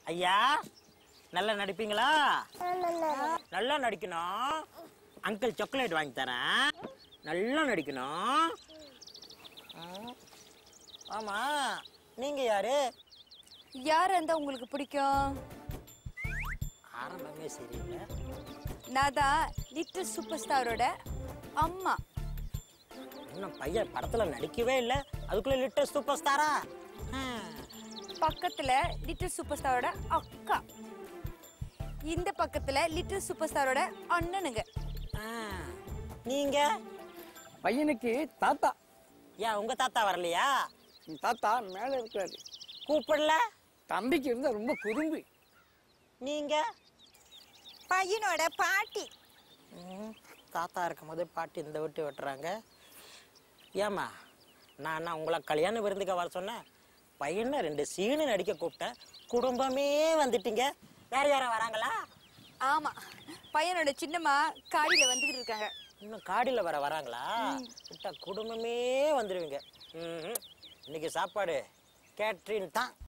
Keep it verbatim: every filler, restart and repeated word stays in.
ஐயா நல்லா நடிப்பீங்களா? நல்லா நடிக்கணும். அங்கிள் சாக்லேட் வாங்கி தரேன். நல்லா நடிக்கணும். ஆமா, நீங்க யாரு? யார் இருந்தா உங்களுக்கு பிடிக்கும்? ஆரம்பமே சரியில்லை. நான் தான் லிட்டில் சூப்பர் ஸ்டாரோட அம்மா. இன்னும் பையன் படத்துல நடிக்கவே இல்லை, அதுக்குள்ள லிட்டில் சூப்பர் ஸ்டாரா? பக்கத்துல லிட்டில் சூப்பர் ஸ்டாரோட அக்கா, இந்த பக்கத்துல லிட்டில் சூப்பர் ஸ்டாரோட அண்ணனுங்க. நீங்க பையனுக்கு தாத்தா. ஏன் உங்க தாத்தா வரலையா? தாத்தா மேல இருக்காரு. கூப்பிடல? தம்பிக்கு இருந்தா ரொம்ப குறும்பு. நீங்க பையனோட பாட்டி. தாத்தா இருக்கும் போது பாட்டி இந்த விட்டு வெட்டுறாங்க. ஏமா நான் உங்களை கல்யாண விருந்துக்க வர சொன்னேன், பையனை ரெண்டு சீனு நடிக்க கூப்பிட்டேன், குடும்பமே வந்துட்டீங்க. வேற யாரும் வராங்களா? ஆமா, பையனோட சின்னம்மா காடியில வந்துகிட்டு இருக்காங்க. இன்னும் காடியில வர வராங்களா? விட்டா குடும்பமே வந்துடுவீங்க. இன்னைக்கு சாப்பாடு கேட்ரின் தான்.